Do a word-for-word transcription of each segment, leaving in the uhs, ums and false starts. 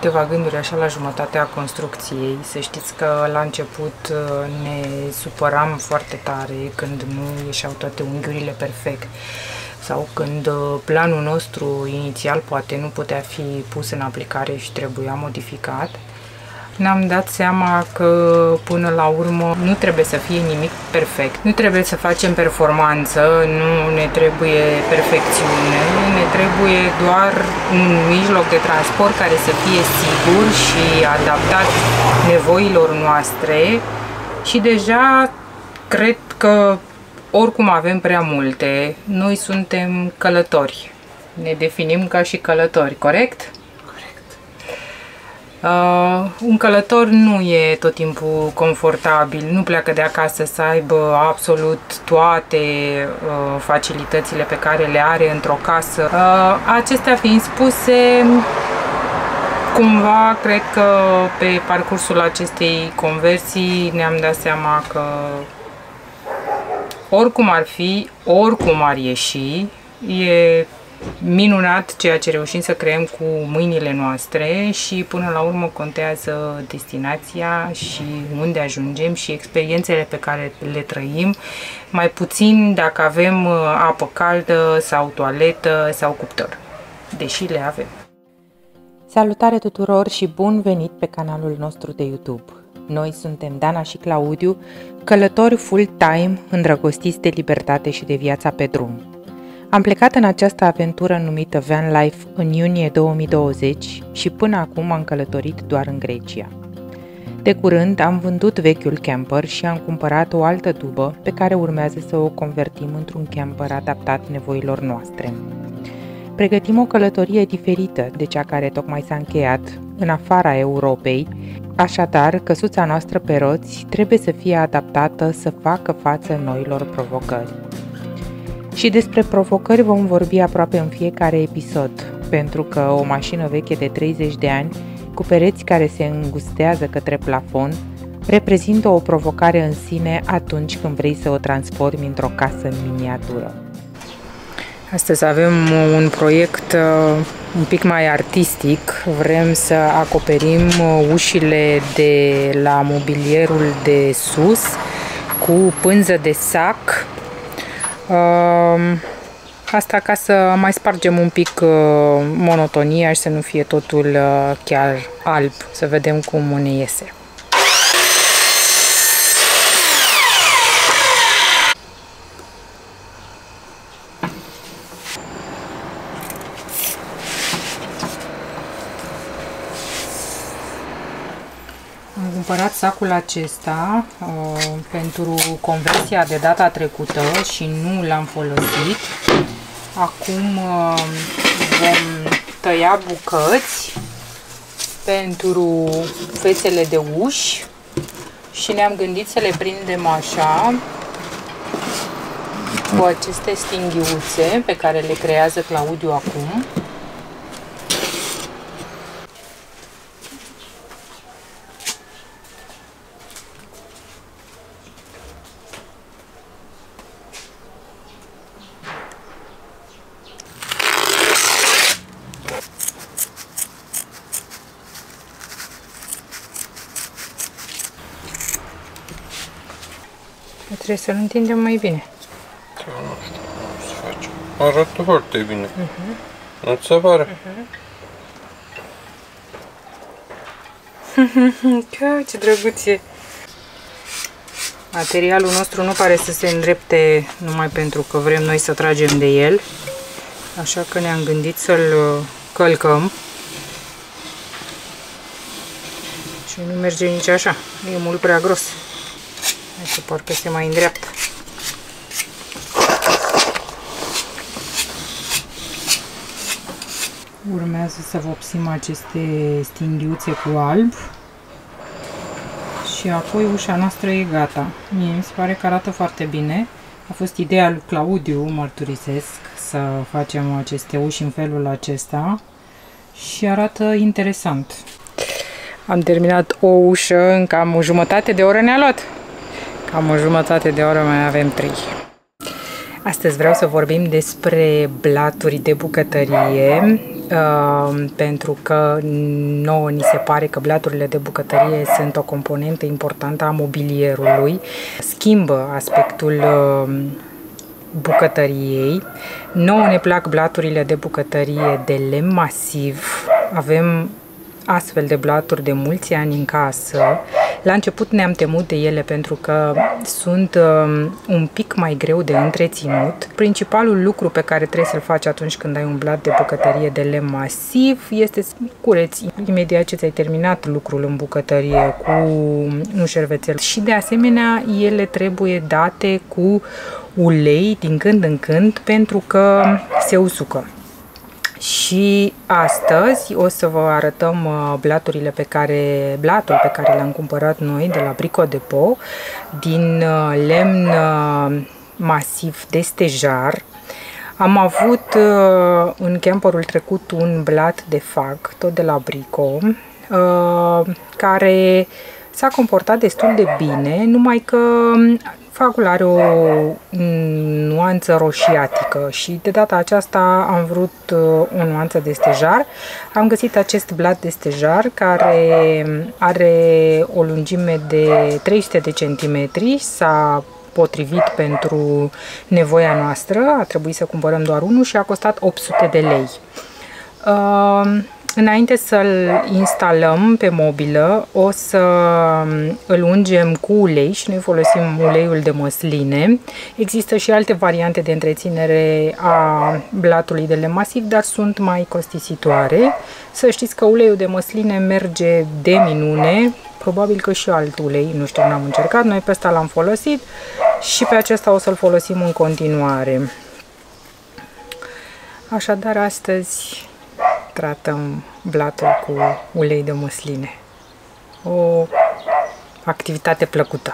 câteva gânduri așa la jumătatea construcției. Să știți că la început ne supăram foarte tare când nu ieșeau toate unghiurile perfect sau când planul nostru inițial poate nu putea fi pus în aplicare și trebuia modificat. Ne-am dat seama că până la urmă nu trebuie să fie nimic perfect. Nu trebuie să facem performanță, nu ne trebuie perfecțiune, ne trebuie doar un mijloc de transport care să fie sigur și adaptat nevoilor noastre și deja cred că oricum avem prea multe, noi suntem călători. Ne definim ca și călători, corect? Uh, un călător nu e tot timpul confortabil, nu pleacă de acasă să aibă absolut toate uh, facilitățile pe care le are într-o casă. Uh, acestea fiind spuse, cumva cred că pe parcursul acestei conversii ne-am dat seama că oricum ar fi, oricum ar ieși, e minunat ceea ce reușim să creăm cu mâinile noastre și până la urmă contează destinația și unde ajungem și experiențele pe care le trăim, mai puțin dacă avem apă caldă sau toaletă sau cuptor, deși le avem. Salutare tuturor și bun venit pe canalul nostru de YouTube! Noi suntem Dana și Claudiu, călători full-time, îndrăgostiți de libertate și de viața pe drum. Am plecat în această aventură numită Van Life în iunie două mii douăzeci și până acum am călătorit doar în Grecia. De curând am vândut vechiul camper și am cumpărat o altă dubă pe care urmează să o convertim într-un camper adaptat nevoilor noastre. Pregătim o călătorie diferită de cea care tocmai s-a încheiat, în afara Europei, așadar căsuța noastră pe roți trebuie să fie adaptată să facă față noilor provocări. Și despre provocări vom vorbi aproape în fiecare episod, pentru că o mașină veche de treizeci de ani, cu pereți care se îngustează către plafon, reprezintă o provocare în sine atunci când vrei să o transformi într-o casă în miniatură. Astăzi avem un proiect un pic mai artistic. Vrem să acoperim ușile de la mobilierul de sus cu pânză de sac. Asta ca să mai spargem un pic monotonia și să nu fie totul chiar alb, să vedem cum ne iese. Am cumpărat sacul acesta uh, pentru conversia de data trecută și nu l-am folosit. Acum uh, vom tăia bucăți pentru fețele de uși și ne-am gândit să le prindem așa cu aceste stinghiuțe pe care le creează Claudiu acum. Trebuie să-l întindem mai bine. Da, nu știu cum să facem. Arată foarte bine. Uh-huh. Nu ți se pare? Uh-huh. Ce drăguț e! Materialul nostru nu pare să se îndrepte numai pentru că vrem noi să tragem de el. Așa că ne-am gândit să-l călcăm. Și nu merge nici așa. E mult prea gros. Că parcă se mai îndreaptă. Urmează să vopsim aceste stinghiuțe cu alb și apoi ușa noastră e gata. Mie mi se pare că arată foarte bine. A fost ideea lui Claudiu, mărturisesc, să facem aceste uși în felul acesta și arată interesant. Am terminat o ușă în cam o jumătate de oră ne-a luat. Cam o jumătate de oră mai avem trei. Astăzi vreau să vorbim despre blaturi de bucătărie. uh, pentru că nouă ni se pare că blaturile de bucătărie sunt o componentă importantă a mobilierului, schimbă aspectul uh, bucătăriei. Nouă ne plac blaturile de bucătărie de lemn masiv, avem astfel de blaturi de mulți ani în casă. La început ne-am temut de ele pentru că sunt um, un pic mai greu de întreținut. Principalul lucru pe care trebuie să-l faci atunci când ai un blat de bucătărie de lemn masiv este să cureți imediat ce ți-ai terminat lucrul în bucătărie cu un șervețel. Și de asemenea ele trebuie date cu ulei din când în când pentru că se usucă. Și astăzi o să vă arătăm blaturile pe care, blatul pe care l-am cumpărat noi de la Brico Dépôt din lemn masiv de stejar. Am avut în camperul trecut un blat de fag, tot de la Brico, care s-a comportat destul de bine, numai că fagul are o nuanță roșiatică și de data aceasta am vrut o nuanță de stejar. Am găsit acest blat de stejar care are o lungime de trei sute de centimetri, s-a potrivit pentru nevoia noastră, a trebuit să cumpărăm doar unul și a costat opt sute de lei. Uh, Înainte să-l instalăm pe mobilă, o să îl ungem cu ulei și noi folosim uleiul de măsline. Există și alte variante de întreținere a blatului de lemn masiv, dar sunt mai costisitoare. Să știți că uleiul de măsline merge de minune, probabil că și alt ulei, nu știu, n-am încercat, noi pe ăsta l-am folosit și pe acesta o să-l folosim în continuare. Așadar, astăzi tratăm blatul cu ulei de măsline. O activitate plăcută.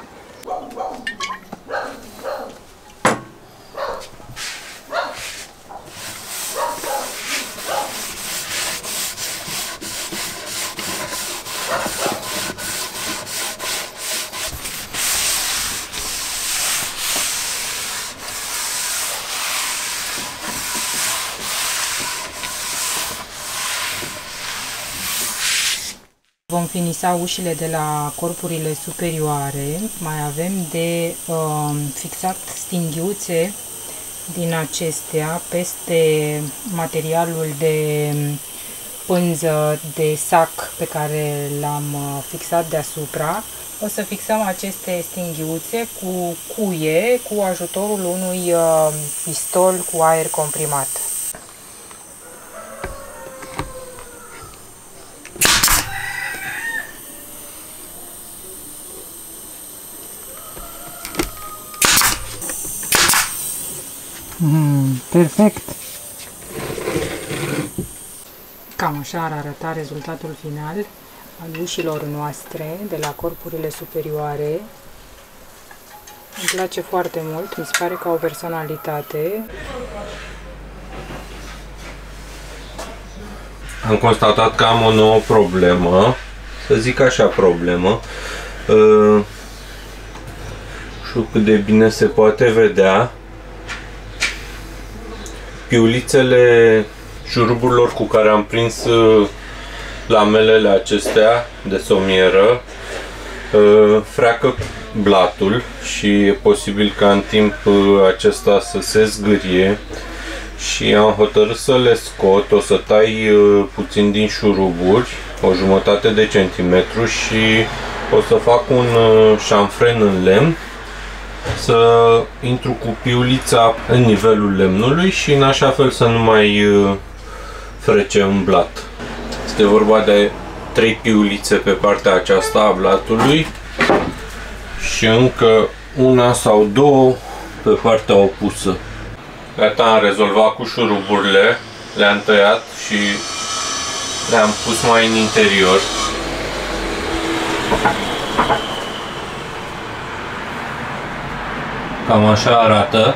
Vom finisa ușile de la corpurile superioare. Mai avem de uh, fixat stinghiuțe din acestea peste materialul de pânză de sac pe care l-am fixat deasupra. O să fixăm aceste stinghiuțe cu cuie cu ajutorul unui uh, pistol cu aer comprimat. Mm, perfect! Cam așa ar arăta rezultatul final al ușilor noastre de la corpurile superioare. Îmi place foarte mult, mi se pare că au personalitate. Am constatat că am o nouă problemă, să zic așa problemă. Uh, știu cât de bine se poate vedea. Piulițele șuruburilor cu care am prins lamelele acestea de somieră freacă blatul și e posibil ca în timp acesta să se zgârie și am hotărât să le scot. O să tai puțin din șuruburi, o jumătate de centimetru, și o să fac un șanfren în lemn, să intru cu piulița în nivelul lemnului și în așa fel să nu mai frece un blat. Este vorba de trei piulițe pe partea aceasta a blatului și încă una sau două pe partea opusă. Gata, am rezolvat cu șuruburile, le-am tăiat și le-am pus mai în interior. Cam așa arată.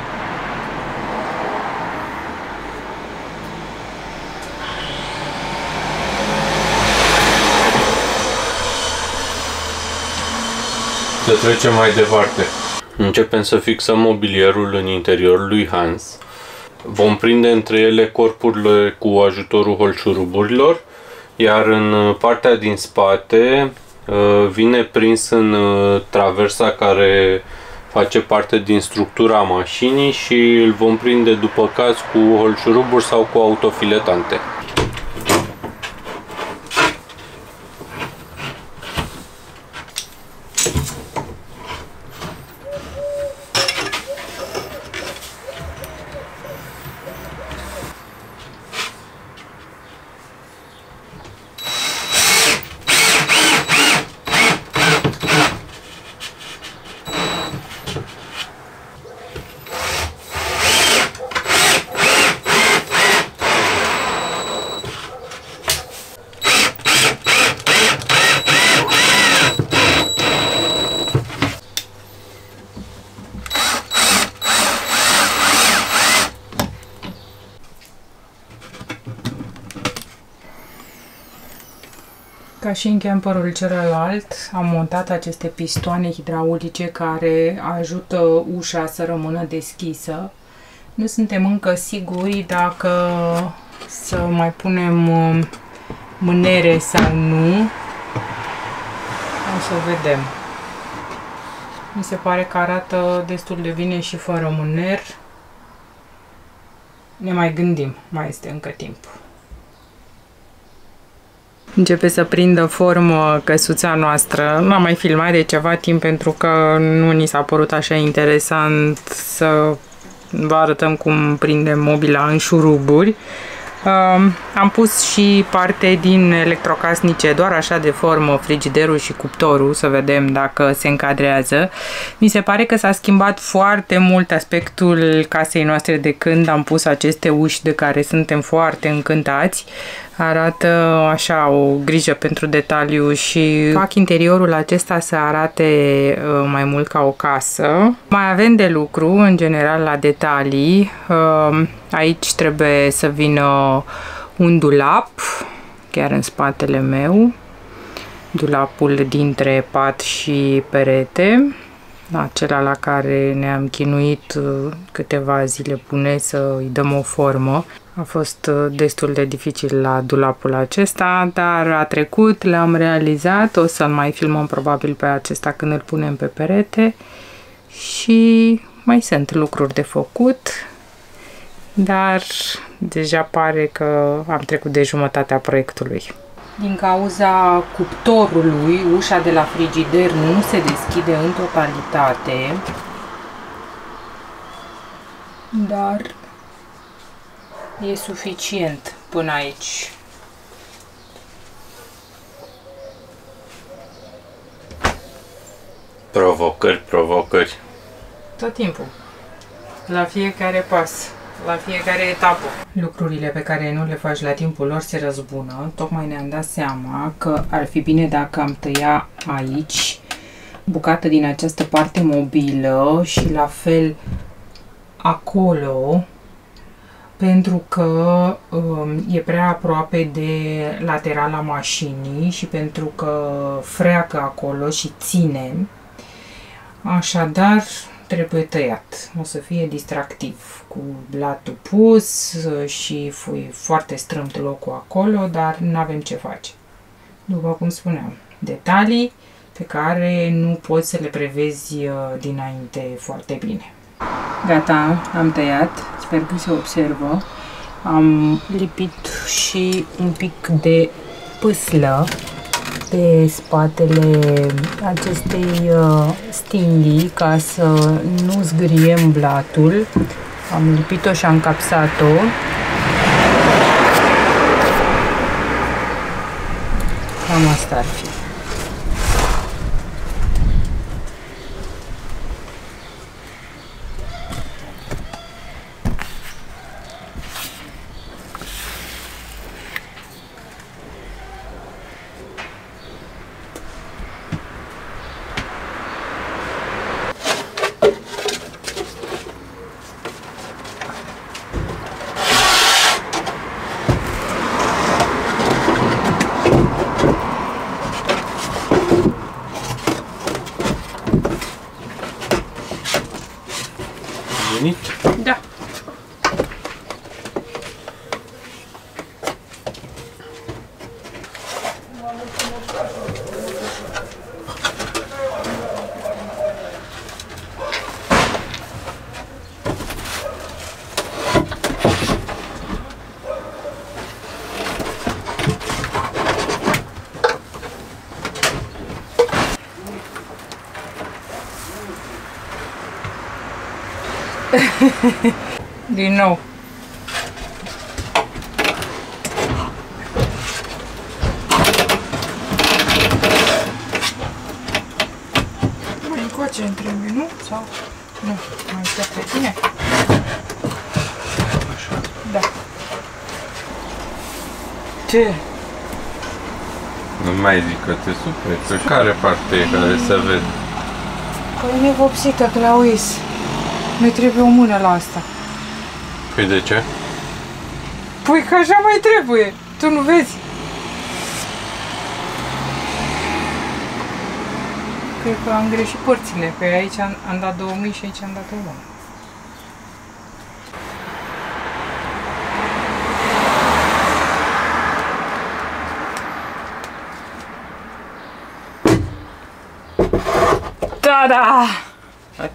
Să trecem mai departe. Începem să fixăm mobilierul în interiorul lui Hans. Vom prinde între ele corpurile cu ajutorul holșuruburilor, iar în partea din spate vine prins în traversa care face parte din structura mașinii și îl vom prinde după caz cu holșuruburi sau cu autofiletante. Ca și în camperul celălalt, am montat aceste pistoane hidraulice care ajută ușa să rămână deschisă. Nu suntem încă siguri dacă să mai punem mânere sau nu. O să vedem. Mi se pare că arată destul de bine și fără mâner. Ne mai gândim, mai este încă timp. Începe să prindă formă căsuța noastră. Nu am mai filmat de ceva timp pentru că nu ni s-a părut așa interesant să vă arătăm cum prindem mobila în șuruburi. Uh, am pus și parte din electrocasnice, doar așa de formă, frigiderul și cuptorul, să vedem dacă se încadrează. Mi se pare că s-a schimbat foarte mult aspectul casei noastre de când am pus aceste uși de care suntem foarte încântați. Arată așa o grijă pentru detaliu și fac interiorul acesta să arate uh, mai mult ca o casă. Mai avem de lucru în general la detalii. Uh, aici trebuie să vină un dulap, chiar în spatele meu, dulapul dintre pat și perete, acela la care ne-am chinuit câteva zile bune să îi dăm o formă. A fost destul de dificil la dulapul acesta, dar a trecut, l-am realizat, o să-l mai filmăm probabil pe acesta când îl punem pe perete și mai sunt lucruri de făcut, dar deja pare că am trecut de jumătatea proiectului. Din cauza cuptorului, ușa de la frigider nu se deschide în totalitate, dar e suficient până aici. Provocări, provocări. Tot timpul. La fiecare pas. La fiecare etapă. Lucrurile pe care nu le faci la timpul lor se răzbună. Tocmai ne-am dat seama că ar fi bine dacă am tăia aici bucată din această parte mobilă și la fel acolo, pentru că um, e prea aproape de laterala mașinii și pentru că freacă acolo și ține. Așadar, trebuie tăiat. O să fie distractiv cu blatul pus și fui foarte strâmt locul acolo, dar nu avem ce face. După cum spuneam, detalii pe care nu poți să le prevezi dinainte foarte bine. Gata, am tăiat, sper că se observă. Am lipit și un pic de pâslă pe spatele acestei stinghii ca să nu zgâriem blatul. Am lipit-o și am capsat-o. Cam asta ar fi. Din nou. Mai încoace îmi trebuie, nu? Sau? Nu, mai stă pe tine? Așa. Da. Ce? Nu mai zic că te superi, că care parte e care se vede? Păi e nevopsită, Clauis. Mi trebuie o mână la asta. Păi de ce? Păi că așa mai trebuie. Tu nu vezi? Cred că am greșit părțile. Că aici am, am dat două mii și aici am dat o mână. Ta-da! Hai.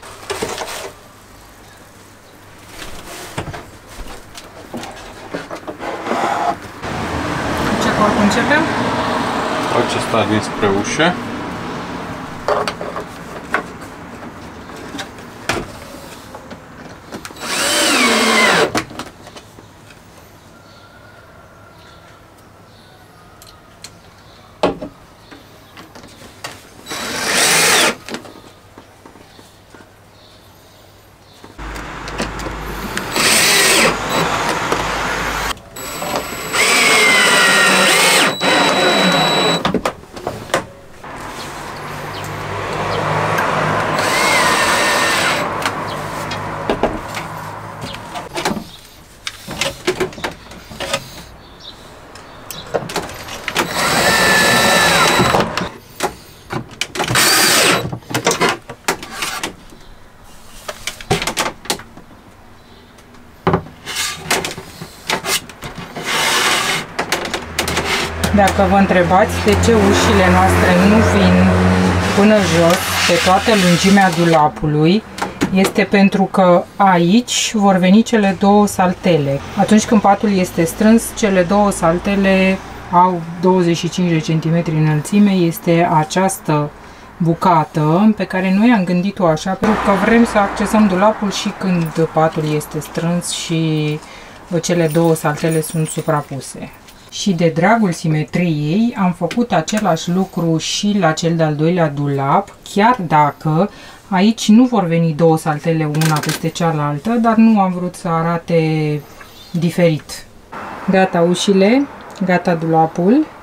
Ce corp începem? Acesta dinspre ușă. Dacă vă întrebați de ce ușile noastre nu vin până jos pe toată lungimea dulapului, este pentru că aici vor veni cele două saltele. Atunci când patul este strâns, cele două saltele au douăzeci și cinci de centimetri înălțime. Este această bucată pe care noi am gândit-o așa pentru că vrem să accesăm dulapul și când patul este strâns și cele două saltele sunt suprapuse. Și de dragul simetriei am făcut același lucru și la cel de-al doilea dulap, chiar dacă aici nu vor veni două saltele una peste cealaltă, dar nu am vrut să arate diferit. Gata ușile, gata dulapul.